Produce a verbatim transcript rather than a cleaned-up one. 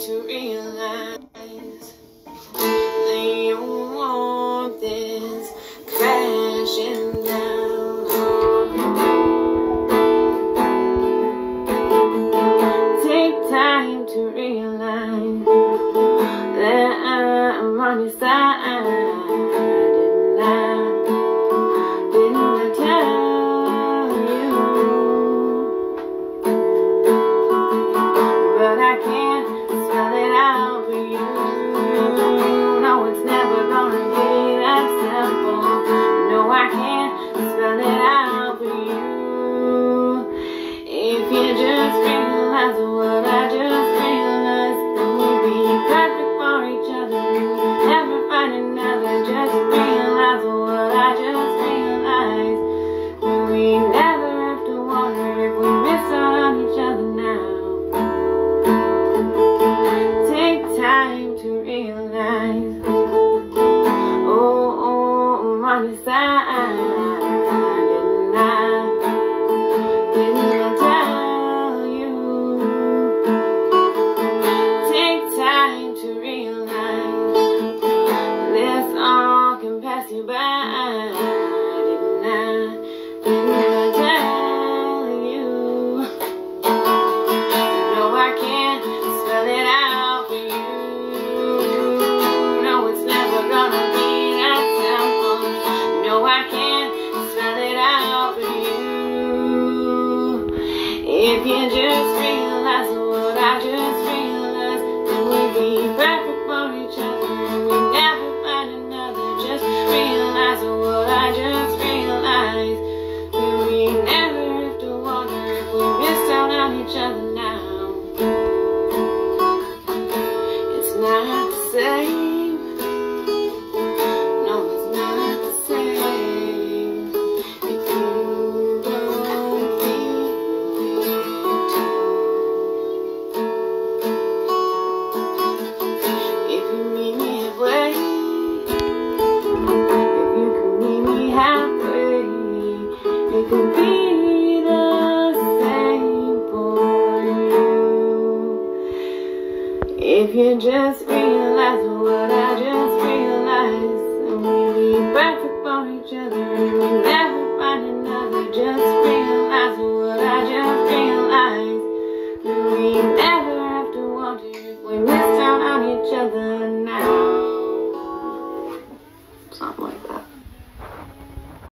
to realize that your warmth is crashing down. Take time to realize that I'm on your side. Didn't I, didn't I tell you? But I can't spell it out for you. No, it's never gonna be that simple. No, I can't spell it out for you. If you just realize what I just realized, then we'll be perfect for each other. Never find another. Just realize what I just realized. We never have to wonder if we miss out on each other now. Take time to realize. Oh, oh, I'm on your side. Didn't I? Didn't I tell you? Take time to realize this all can pass you by. Didn't I? Didn't I tell you? No, I can't spell it out for you. No, it's never gonna be that simple. No, I can't spell it out for you. If you just realize what I just realized, then we'll be perfect for each other. We never find another. Just realize what I just realized. We never have to wonder if we missed out on each other now. It's not the same. No, it's not the same. If you don't feel it too. If you meet me halfway, if you can meet me halfway, it can be the same for you. If you just realize what I